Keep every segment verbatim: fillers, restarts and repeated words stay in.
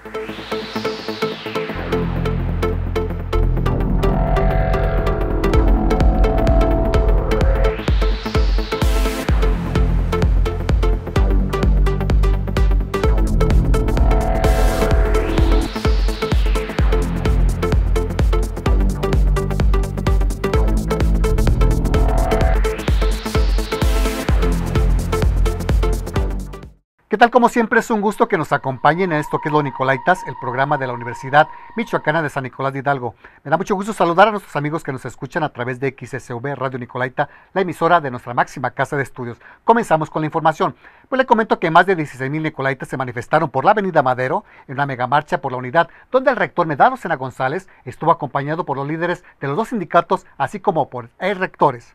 ¿Qué tal? Como siempre es un gusto que nos acompañen en esto que es Los Nicolaitas, el programa de la Universidad Michoacana de San Nicolás de Hidalgo. Me da mucho gusto saludar a nuestros amigos que nos escuchan a través de X S V Radio Nicolaita, la emisora de nuestra máxima casa de estudios. Comenzamos con la información. Pues le comento que más de dieciséis mil nicolaitas se manifestaron por la avenida Madero en una megamarcha por la unidad, donde el rector Medardo Sena González estuvo acompañado por los líderes de los dos sindicatos, así como por el rectores.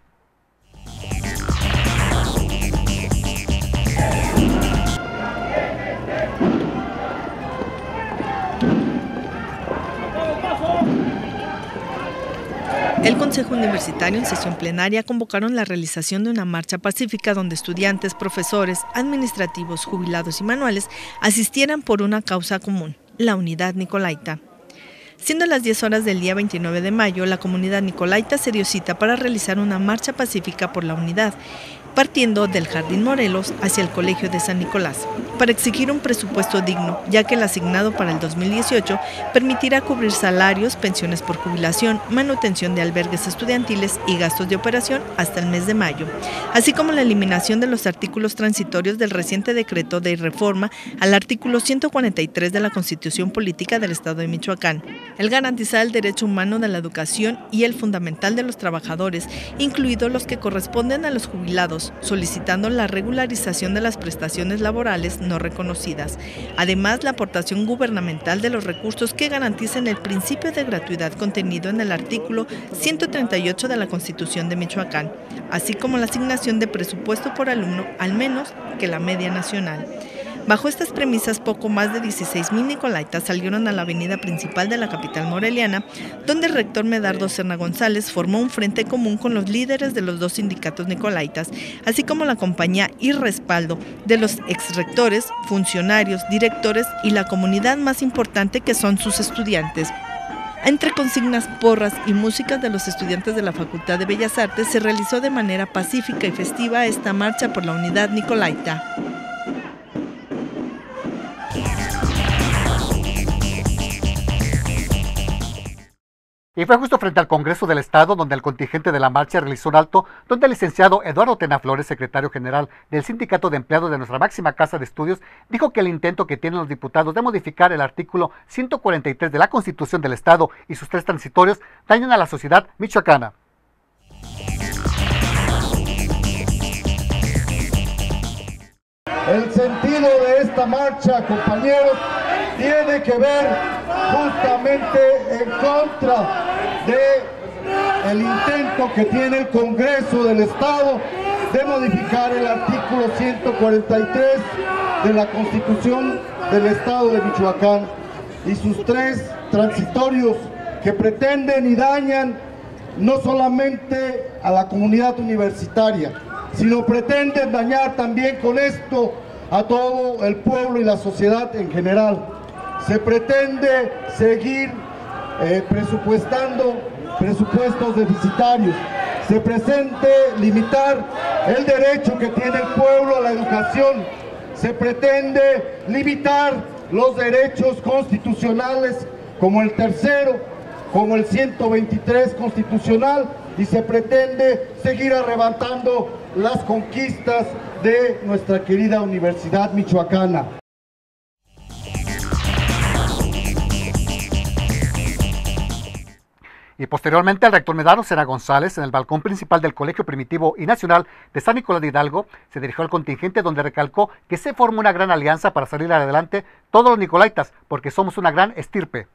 El Consejo Universitario en sesión plenaria convocaron la realización de una marcha pacífica donde estudiantes, profesores, administrativos, jubilados y manuales asistieran por una causa común, la unidad nicolaita. Siendo las diez horas del día veintinueve de mayo, la comunidad nicolaita se dio cita para realizar una marcha pacífica por la unidad, partiendo del Jardín Morelos hacia el Colegio de San Nicolás, para exigir un presupuesto digno, ya que el asignado para el dos mil dieciocho permitirá cubrir salarios, pensiones por jubilación, manutención de albergues estudiantiles y gastos de operación hasta el mes de mayo, así como la eliminación de los artículos transitorios del reciente decreto de reforma al artículo ciento cuarenta y tres de la Constitución Política del Estado de Michoacán, el garantizar el derecho humano de la educación y el fundamental de los trabajadores, incluidos los que corresponden a los jubilados, solicitando la regularización de las prestaciones laborales no reconocidas. Además, la aportación gubernamental de los recursos que garanticen el principio de gratuidad contenido en el artículo ciento treinta y ocho de la Constitución de Michoacán, así como la asignación de presupuesto por alumno al menos que la media nacional. Bajo estas premisas, poco más de dieciséis mil nicolaitas salieron a la avenida principal de la capital moreliana, donde el rector Medardo Sena González formó un frente común con los líderes de los dos sindicatos nicolaitas, así como la compañía y respaldo de los exrectores, funcionarios, directores y la comunidad más importante que son sus estudiantes. Entre consignas, porras y músicas de los estudiantes de la Facultad de Bellas Artes, se realizó de manera pacífica y festiva esta marcha por la unidad nicolaita. Y fue justo frente al Congreso del Estado donde el contingente de la marcha realizó un alto, donde el licenciado Eduardo Tena Flores, secretario general del Sindicato de Empleados de nuestra máxima casa de estudios, dijo que el intento que tienen los diputados de modificar el artículo ciento cuarenta y tres de la Constitución del Estado y sus tres transitorios dañan a la sociedad michoacana. El sentido de esta marcha, compañeros, tiene que ver justamente en contra de el intento que tiene el Congreso del Estado de modificar el artículo ciento cuarenta y tres de la Constitución del Estado de Michoacán y sus tres transitorios que pretenden y dañan no solamente a la comunidad universitaria, sino pretenden dañar también con esto a todo el pueblo y la sociedad en general. Se pretende seguir eh, presupuestando presupuestos deficitarios. Se pretende limitar el derecho que tiene el pueblo a la educación. Se pretende limitar los derechos constitucionales como el tercero, como el ciento veintitrés constitucional, y se pretende seguir arrebatando las conquistas de nuestra querida Universidad Michoacana. Y posteriormente el rector Medardo Sena González, en el balcón principal del Colegio Primitivo y Nacional de San Nicolás de Hidalgo, se dirigió al contingente donde recalcó que se forma una gran alianza para salir adelante todos los nicolaitas, porque somos una gran estirpe.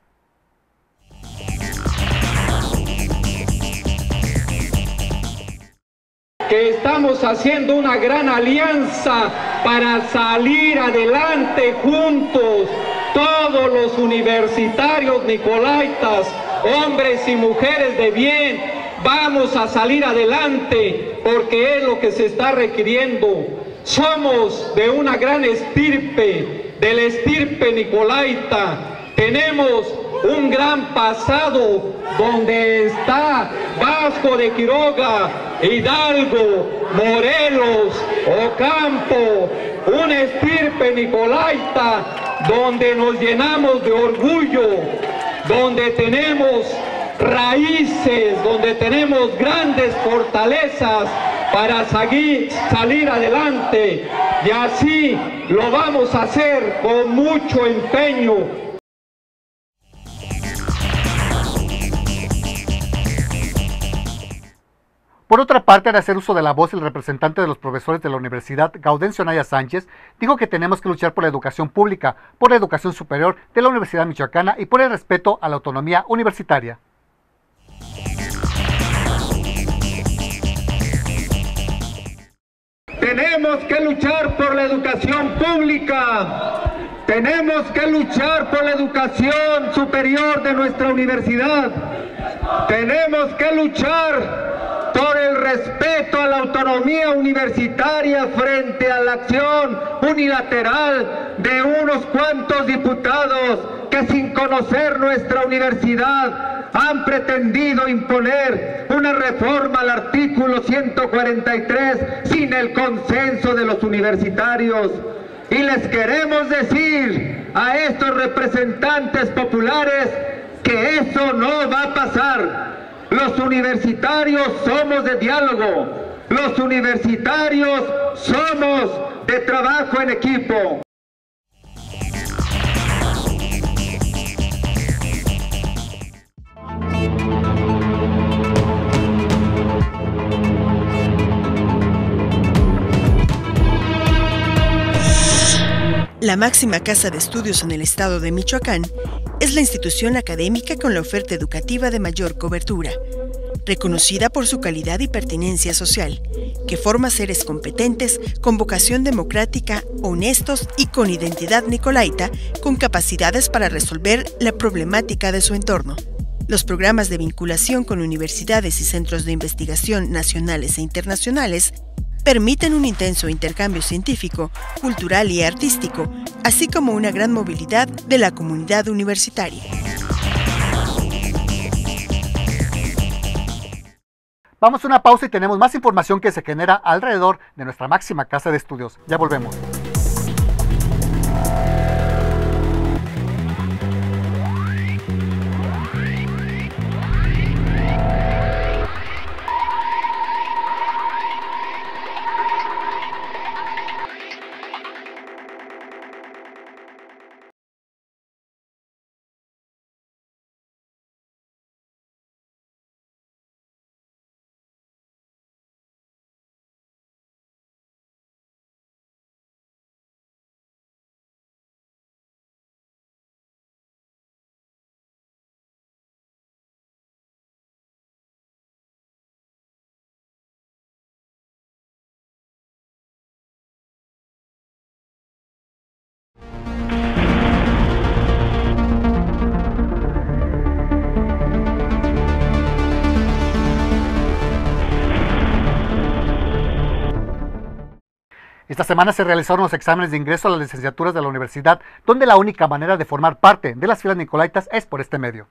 Que estamos haciendo una gran alianza para salir adelante juntos, todos los universitarios nicolaitas, hombres y mujeres de bien, vamos a salir adelante porque es lo que se está requiriendo. Somos de una gran estirpe, de la estirpe nicolaita. Tenemos un gran pasado donde está Vasco de Quiroga, Hidalgo, Morelos, Ocampo, una estirpe nicolaita donde nos llenamos de orgullo, donde tenemos raíces, donde tenemos grandes fortalezas para salir, salir adelante, y así lo vamos a hacer con mucho empeño. Por otra parte, al hacer uso de la voz, el representante de los profesores de la Universidad, Gaudencio Naya Sánchez, dijo que tenemos que luchar por la educación pública, por la educación superior de la Universidad Michoacana y por el respeto a la autonomía universitaria. Tenemos que luchar por la educación pública, tenemos que luchar por la educación superior de nuestra universidad, tenemos que luchar por el respeto a la autonomía universitaria frente a la acción unilateral de unos cuantos diputados que, sin conocer nuestra universidad, han pretendido imponer una reforma al artículo ciento cuarenta y tres sin el consenso de los universitarios. Y les queremos decir a estos representantes populares que eso no va a pasar. Los universitarios somos de diálogo, los universitarios somos de trabajo en equipo. La máxima casa de estudios en el estado de Michoacán es la institución académica con la oferta educativa de mayor cobertura, reconocida por su calidad y pertinencia social, que forma seres competentes, con vocación democrática, honestos y con identidad nicolaita, con capacidades para resolver la problemática de su entorno. Los programas de vinculación con universidades y centros de investigación nacionales e internacionales permiten un intenso intercambio científico, cultural y artístico, así como una gran movilidad de la comunidad universitaria. Vamos a una pausa y tenemos más información que se genera alrededor de nuestra máxima casa de estudios. Ya volvemos. Esta semana se realizaron los exámenes de ingreso a las licenciaturas de la universidad, donde la única manera de formar parte de las filas nicolaitas es por este medio.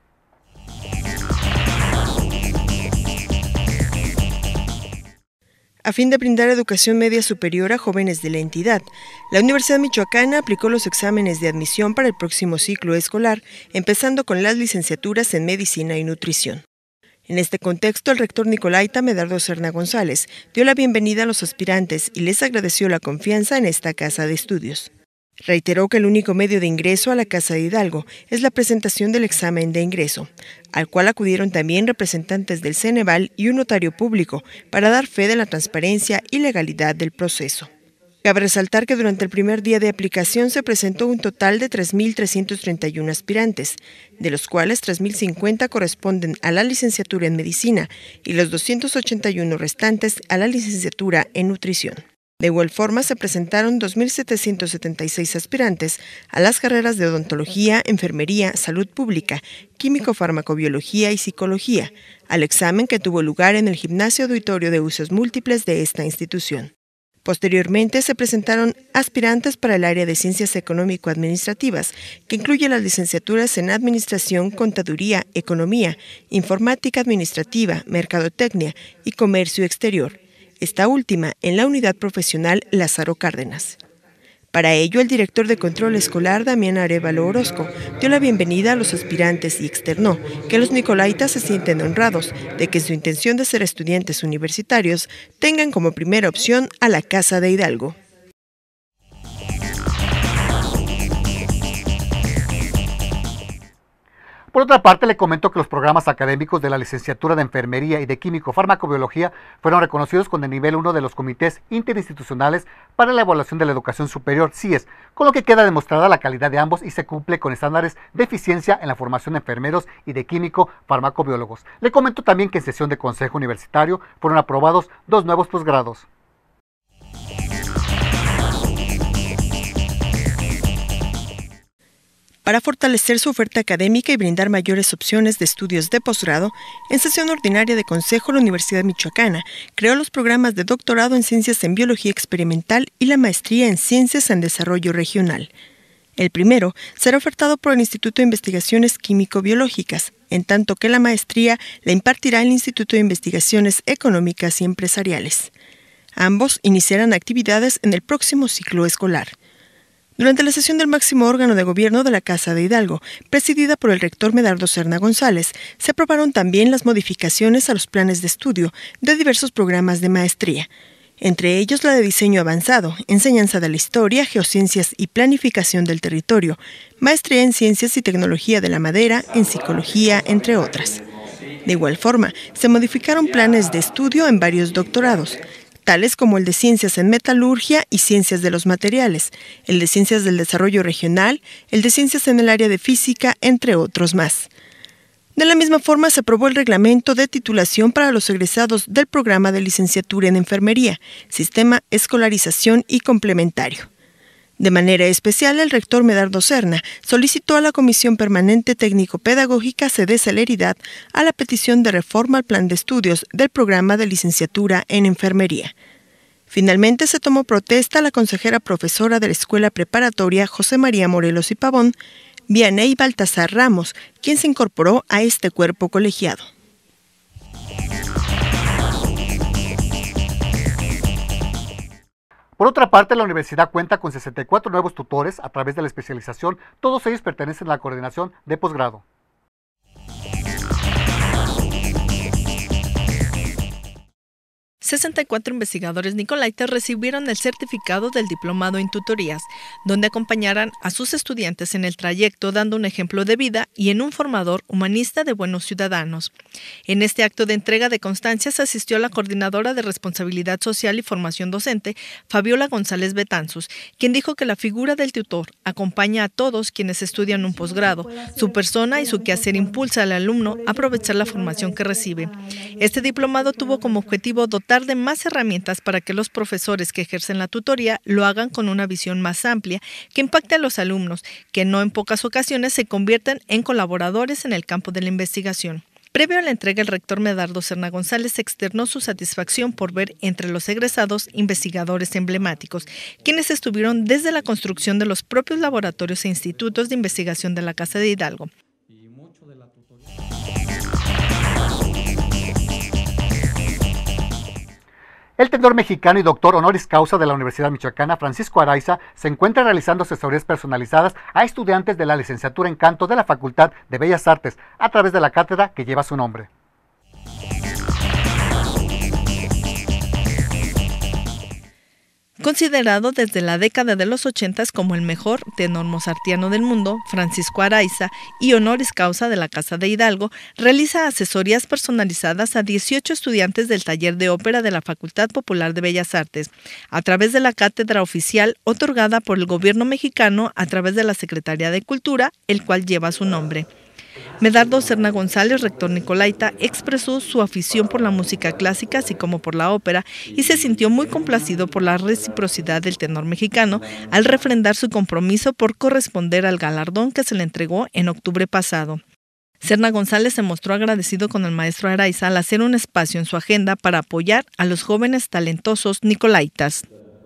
A fin de brindar educación media superior a jóvenes de la entidad, la Universidad Michoacana aplicó los exámenes de admisión para el próximo ciclo escolar, empezando con las licenciaturas en Medicina y Nutrición. En este contexto, el rector nicolaita Medardo Serna González dio la bienvenida a los aspirantes y les agradeció la confianza en esta casa de estudios. Reiteró que el único medio de ingreso a la Casa de Hidalgo es la presentación del examen de ingreso, al cual acudieron también representantes del Ceneval y un notario público para dar fe de la transparencia y legalidad del proceso. Cabe resaltar que durante el primer día de aplicación se presentó un total de tres mil trescientos treinta y uno aspirantes, de los cuales tres mil cincuenta corresponden a la licenciatura en Medicina y los doscientos ochenta y uno restantes a la licenciatura en Nutrición. De igual forma, se presentaron dos mil setecientos setenta y seis aspirantes a las carreras de Odontología, Enfermería, Salud Pública, Químico-Farmacobiología y Psicología, al examen que tuvo lugar en el Gimnasio Auditorio de Usos Múltiples de esta institución. Posteriormente se presentaron aspirantes para el área de Ciencias Económico-Administrativas, que incluye las licenciaturas en Administración, Contaduría, Economía, Informática Administrativa, Mercadotecnia y Comercio Exterior, esta última en la Unidad Profesional Lázaro Cárdenas. Para ello, el director de Control Escolar, Damián Arévalo Orozco, dio la bienvenida a los aspirantes y externó que los nicolaitas se sienten honrados de que en su intención de ser estudiantes universitarios tengan como primera opción a la Casa de Hidalgo. Por otra parte, le comento que los programas académicos de la licenciatura de Enfermería y de Químico-Farmacobiología fueron reconocidos con el nivel uno de los comités interinstitucionales para la evaluación de la educación superior, C I E S, con lo que queda demostrada la calidad de ambos y se cumple con estándares de eficiencia en la formación de enfermeros y de químico-farmacobiólogos. Le comento también que en sesión de Consejo Universitario fueron aprobados dos nuevos posgrados. Para fortalecer su oferta académica y brindar mayores opciones de estudios de posgrado, en sesión ordinaria de Consejo, la Universidad Michoacana creó los programas de doctorado en Ciencias en Biología Experimental y la maestría en Ciencias en Desarrollo Regional. El primero será ofertado por el Instituto de Investigaciones Químico-Biológicas, en tanto que la maestría la impartirá el Instituto de Investigaciones Económicas y Empresariales. Ambos iniciarán actividades en el próximo ciclo escolar. Durante la sesión del máximo órgano de gobierno de la Casa de Hidalgo, presidida por el rector Medardo Serna González, se aprobaron también las modificaciones a los planes de estudio de diversos programas de maestría, entre ellos la de diseño avanzado, enseñanza de la historia, geociencias y planificación del territorio, maestría en ciencias y tecnología de la madera, en psicología, entre otras. De igual forma, se modificaron planes de estudio en varios doctorados, tales como el de Ciencias en Metalurgia y Ciencias de los Materiales, el de Ciencias del Desarrollo Regional, el de Ciencias en el área de Física, entre otros más. De la misma forma, se aprobó el reglamento de titulación para los egresados del programa de licenciatura en Enfermería, Sistema Escolarización y Complementario. De manera especial, el rector Medardo Serna solicitó a la Comisión Permanente Técnico-Pedagógica se dé celeridad a la petición de reforma al plan de estudios del programa de licenciatura en Enfermería. Finalmente, se tomó protesta a la consejera profesora de la Escuela Preparatoria José María Morelos y Pavón, Vianey Baltasar Ramos, quien se incorporó a este cuerpo colegiado. Por otra parte, la universidad cuenta con sesenta y cuatro nuevos tutores a través de la especialización, todos ellos pertenecen a la coordinación de posgrado. sesenta y cuatro investigadores nicolaitas recibieron el certificado del diplomado en tutorías, donde acompañarán a sus estudiantes en el trayecto dando un ejemplo de vida y en un formador humanista de buenos ciudadanos. En este acto de entrega de constancias asistió la coordinadora de Responsabilidad Social y Formación Docente, Fabiola González Betanzos, quien dijo que la figura del tutor acompaña a todos quienes estudian un posgrado. Su persona y su quehacer impulsa al alumno a aprovechar la formación que recibe. Este diplomado tuvo como objetivo dotar de más herramientas para que los profesores que ejercen la tutoría lo hagan con una visión más amplia que impacte a los alumnos, que no en pocas ocasiones se convierten en colaboradores en el campo de la investigación. Previo a la entrega, el rector Medardo Serna González externó su satisfacción por ver entre los egresados investigadores emblemáticos, quienes estuvieron desde la construcción de los propios laboratorios e institutos de investigación de la Casa de Hidalgo. El tenor mexicano y doctor honoris causa de la Universidad Michoacana, Francisco Araiza, se encuentra realizando asesorías personalizadas a estudiantes de la licenciatura en canto de la Facultad de Bellas Artes a través de la cátedra que lleva su nombre. Considerado desde la década de los ochentas como el mejor tenor mozartiano del mundo, Francisco Araiza, y honoris causa de la Casa de Hidalgo, realiza asesorías personalizadas a dieciocho estudiantes del taller de ópera de la Facultad Popular de Bellas Artes, a través de la cátedra oficial otorgada por el gobierno mexicano a través de la Secretaría de Cultura, el cual lleva su nombre. Medardo Serna González, rector nicolaita, expresó su afición por la música clásica así como por la ópera y se sintió muy complacido por la reciprocidad del tenor mexicano al refrendar su compromiso por corresponder al galardón que se le entregó en octubre pasado. Serna González se mostró agradecido con el maestro Araiza al hacer un espacio en su agenda para apoyar a los jóvenes talentosos nicolaitas.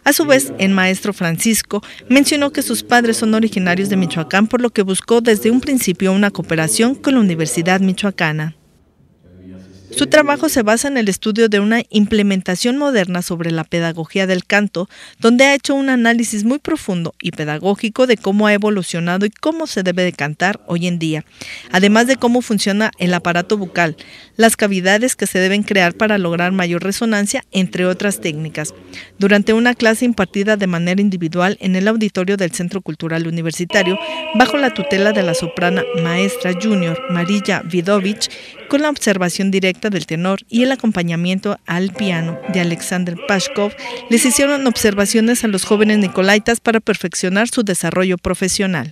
A su vez, el maestro Francisco mencionó que sus padres son originarios de Michoacán, por lo que buscó desde un principio una cooperación con la Universidad Michoacana. Su trabajo se basa en el estudio de una implementación moderna sobre la pedagogía del canto, donde ha hecho un análisis muy profundo y pedagógico de cómo ha evolucionado y cómo se debe de cantar hoy en día, además de cómo funciona el aparato bucal, las cavidades que se deben crear para lograr mayor resonancia, entre otras técnicas. Durante una clase impartida de manera individual en el auditorio del Centro Cultural Universitario, bajo la tutela de la soprana maestra junior Marilla Vidovich, con la observación directa del tenor y el acompañamiento al piano de Alexander Pashkov, les hicieron observaciones a los jóvenes nicolaitas para perfeccionar su desarrollo profesional.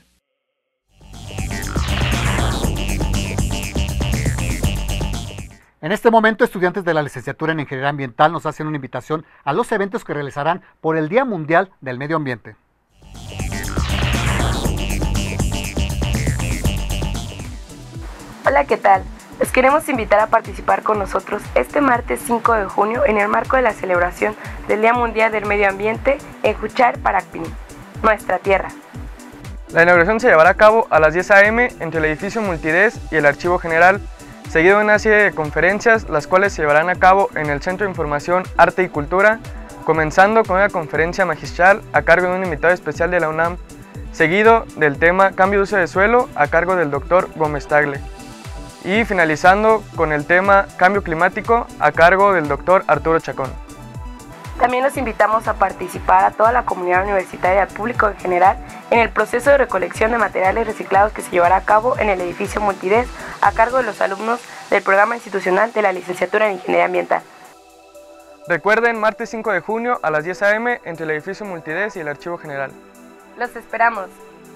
En este momento, estudiantes de la licenciatura en Ingeniería Ambiental nos hacen una invitación a los eventos que realizarán por el Día Mundial del Medio Ambiente. Hola, ¿qué tal? Les queremos invitar a participar con nosotros este martes cinco de junio en el marco de la celebración del Día Mundial del Medio Ambiente en Juchar, Paracpini, nuestra tierra. La inauguración se llevará a cabo a las diez a eme entre el edificio Multides y el Archivo General, seguido de una serie de conferencias, las cuales se llevarán a cabo en el Centro de Información, Arte y Cultura, comenzando con una conferencia magistral a cargo de un invitado especial de la UNAM, seguido del tema Cambio de uso de suelo a cargo del doctor Gómez Tagle, y finalizando con el tema Cambio Climático a cargo del doctor Arturo Chacón. También los invitamos a participar a toda la comunidad universitaria y al público en general en el proceso de recolección de materiales reciclados que se llevará a cabo en el edificio Multides a cargo de los alumnos del programa institucional de la licenciatura en Ingeniería Ambiental. Recuerden, martes cinco de junio a las diez a eme entre el edificio Multides y el Archivo General. Los esperamos.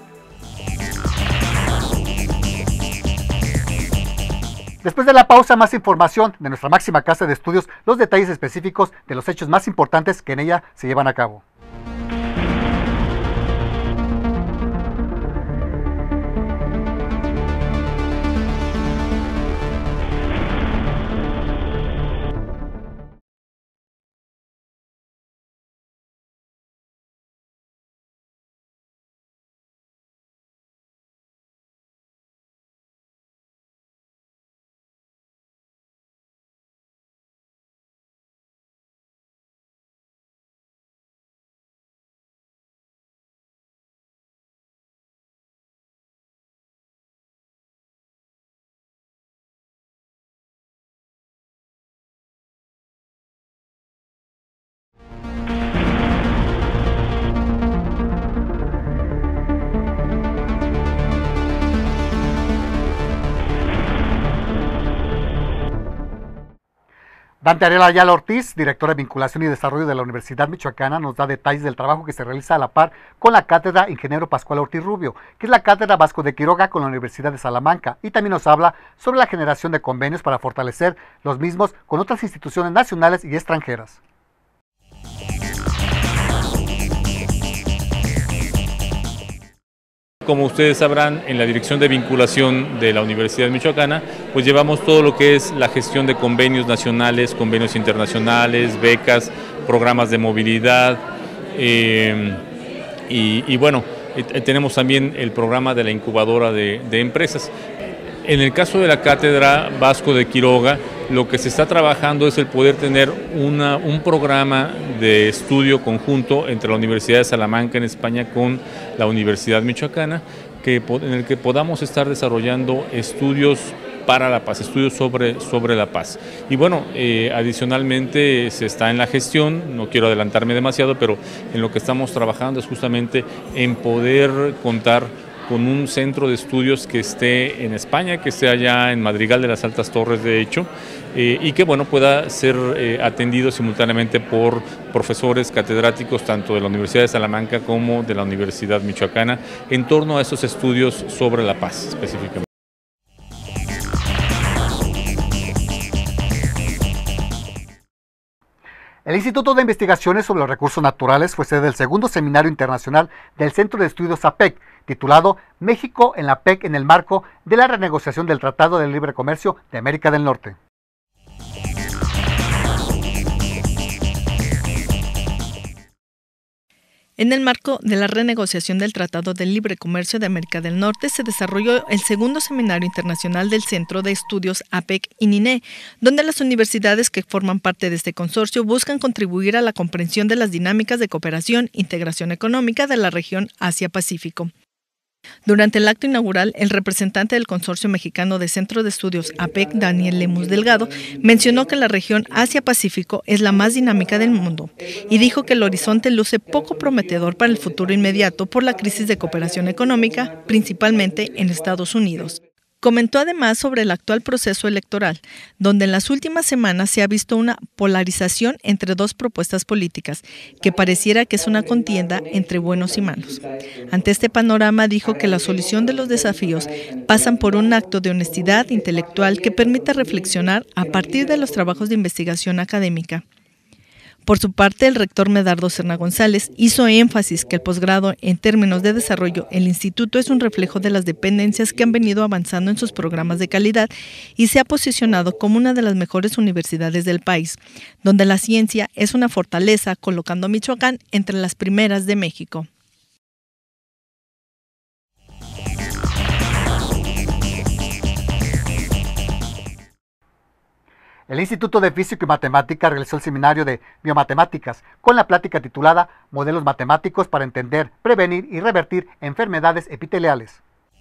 Después de la pausa, más información de nuestra máxima casa de estudios, los detalles específicos de los hechos más importantes que en ella se llevan a cabo. Dante Ariel Ayala Ortiz, directora de Vinculación y Desarrollo de la Universidad Michoacana, nos da detalles del trabajo que se realiza a la par con la Cátedra Ingeniero Pascual Ortiz Rubio, que es la Cátedra Vasco de Quiroga con la Universidad de Salamanca, y también nos habla sobre la generación de convenios para fortalecer los mismos con otras instituciones nacionales y extranjeras. Como ustedes sabrán, en la Dirección de Vinculación de la Universidad Michoacana, pues llevamos todo lo que es la gestión de convenios nacionales, convenios internacionales, becas, programas de movilidad, eh, y, y bueno, eh, tenemos también el programa de la incubadora de, de empresas. En el caso de la Cátedra Vasco de Quiroga, lo que se está trabajando es el poder tener una, un programa de estudio conjunto entre la Universidad de Salamanca en España con la Universidad Michoacana, que, en el que podamos estar desarrollando estudios para la paz, estudios sobre, sobre la paz. Y bueno, eh, adicionalmente se está en la gestión, no quiero adelantarme demasiado, pero en lo que estamos trabajando es justamente en poder contar con un centro de estudios que esté en España, que esté allá en Madrigal de las Altas Torres, de hecho, eh, y que bueno, pueda ser eh, atendido simultáneamente por profesores catedráticos tanto de la Universidad de Salamanca como de la Universidad Michoacana en torno a esos estudios sobre la paz específicamente. El Instituto de Investigaciones sobre los Recursos Naturales fue sede del segundo Seminario Internacional del Centro de Estudios A P E C, titulado México en la P E C en el marco de la renegociación del Tratado de Libre Comercio de América del Norte. En el marco de la renegociación del Tratado de Libre Comercio de América del Norte se desarrolló el segundo Seminario Internacional del Centro de Estudios A P E C I N I N E, donde las universidades que forman parte de este consorcio buscan contribuir a la comprensión de las dinámicas de cooperación e integración económica de la región Asia-Pacífico. Durante el acto inaugural, el representante del Consorcio Mexicano de Centro de Estudios A P E C, Daniel Lemus Delgado, mencionó que la región Asia-Pacífico es la más dinámica del mundo y dijo que el horizonte luce poco prometedor para el futuro inmediato por la crisis de cooperación económica, principalmente en Estados Unidos. Comentó además sobre el actual proceso electoral, donde en las últimas semanas se ha visto una polarización entre dos propuestas políticas, que pareciera que es una contienda entre buenos y malos. Ante este panorama dijo que la solución de los desafíos pasan por un acto de honestidad intelectual que permita reflexionar a partir de los trabajos de investigación académica. Por su parte, el rector Medardo Serna González hizo énfasis que el posgrado en términos de desarrollo, el instituto es un reflejo de las dependencias que han venido avanzando en sus programas de calidad y se ha posicionado como una de las mejores universidades del país, donde la ciencia es una fortaleza, colocando a Michoacán entre las primeras de México. El Instituto de Física y Matemática realizó el seminario de Biomatemáticas con la plática titulada Modelos matemáticos para entender, prevenir y revertir enfermedades epiteliales.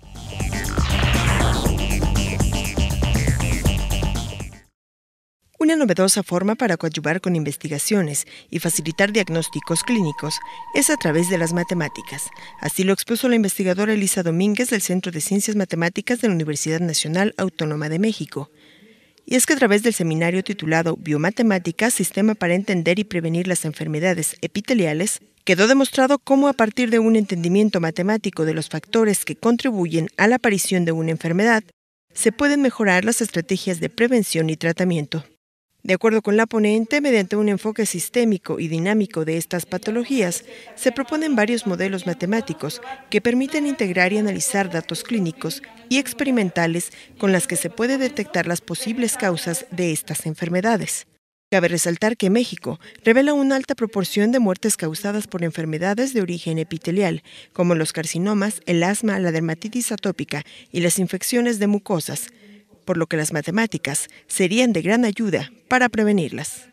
Una novedosa forma para coadyuvar con investigaciones y facilitar diagnósticos clínicos es a través de las matemáticas. Así lo expuso la investigadora Elisa Domínguez del Centro de Ciencias Matemáticas de la Universidad Nacional Autónoma de México. Y es que a través del seminario titulado Biomatemáticas, Sistema para entender y prevenir las enfermedades epiteliales, quedó demostrado cómo a partir de un entendimiento matemático de los factores que contribuyen a la aparición de una enfermedad, se pueden mejorar las estrategias de prevención y tratamiento. De acuerdo con la ponente, mediante un enfoque sistémico y dinámico de estas patologías, se proponen varios modelos matemáticos que permiten integrar y analizar datos clínicos y experimentales con las que se puede detectar las posibles causas de estas enfermedades. Cabe resaltar que México revela una alta proporción de muertes causadas por enfermedades de origen epitelial, como los carcinomas, el asma, la dermatitis atópica y las infecciones de mucosas, por lo que las matemáticas serían de gran ayuda para prevenirlas.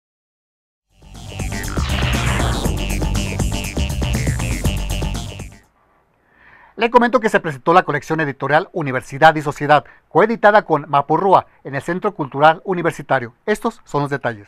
Le comento que se presentó la colección editorial Universidad y Sociedad, coeditada con Mapurrúa en el Centro Cultural Universitario. Estos son los detalles.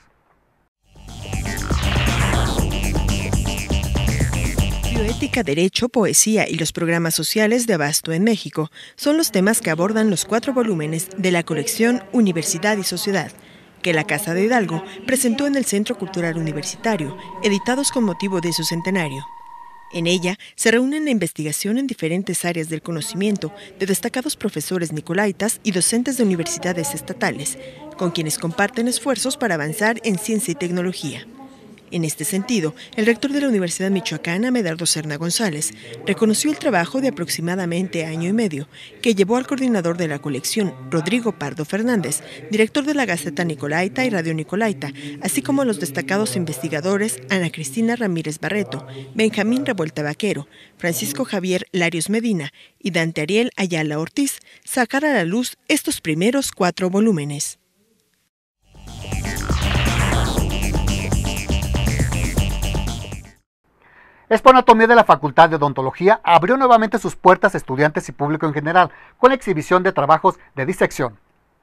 Bioética, derecho, poesía y los programas sociales de Abasto en México son los temas que abordan los cuatro volúmenes de la colección Universidad y Sociedad, que la Casa de Hidalgo presentó en el Centro Cultural Universitario, editados con motivo de su centenario. En ella se reúnen la investigación en diferentes áreas del conocimiento de destacados profesores nicolaitas y docentes de universidades estatales, con quienes comparten esfuerzos para avanzar en ciencia y tecnología. En este sentido, el rector de la Universidad Michoacana, Medardo Serna González, reconoció el trabajo de aproximadamente año y medio que llevó al coordinador de la colección, Rodrigo Pardo Fernández, director de la Gaceta Nicolaita y Radio Nicolaita, así como a los destacados investigadores Ana Cristina Ramírez Barreto, Benjamín Revuelta Vaquero, Francisco Javier Larios Medina y Dante Ariel Ayala Ortiz, sacar a la luz estos primeros cuatro volúmenes. Expo Anatomía de la Facultad de Odontología abrió nuevamente sus puertas a estudiantes y público en general, con la exhibición de trabajos de disección.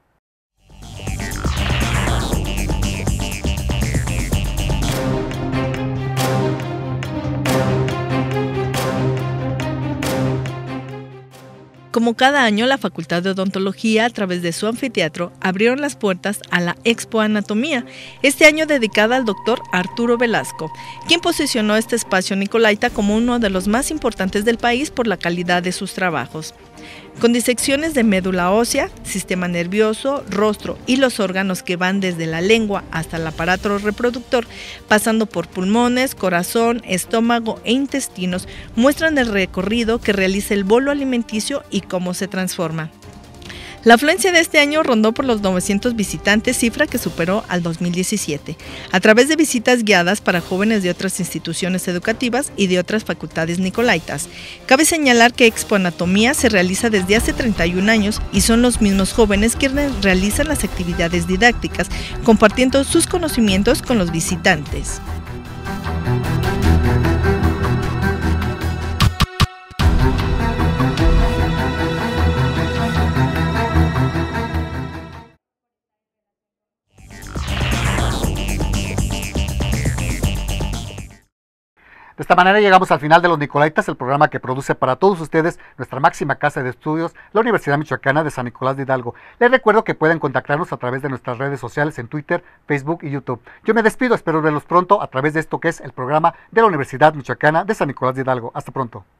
Como cada año, la Facultad de Odontología, a través de su anfiteatro, abrieron las puertas a la Expo Anatomía, este año dedicada al doctor Arturo Velasco, quien posicionó este espacio nicolaita como uno de los más importantes del país por la calidad de sus trabajos. Con disecciones de médula ósea, sistema nervioso, rostro y los órganos que van desde la lengua hasta el aparato reproductor, pasando por pulmones, corazón, estómago e intestinos, muestran el recorrido que realiza el bolo alimenticio y cómo se transforma. La afluencia de este año rondó por los novecientos visitantes, cifra que superó al dos mil diecisiete, a través de visitas guiadas para jóvenes de otras instituciones educativas y de otras facultades nicolaitas. Cabe señalar que Expo Anatomía se realiza desde hace treinta y un años y son los mismos jóvenes quienes realizan las actividades didácticas, compartiendo sus conocimientos con los visitantes. De esta manera llegamos al final de Los Nicolaitas, el programa que produce para todos ustedes nuestra máxima casa de estudios, la Universidad Michoacana de San Nicolás de Hidalgo. Les recuerdo que pueden contactarnos a través de nuestras redes sociales en Twitter, Facebook y YouTube. Yo me despido, espero verlos pronto a través de esto que es el programa de la Universidad Michoacana de San Nicolás de Hidalgo. Hasta pronto.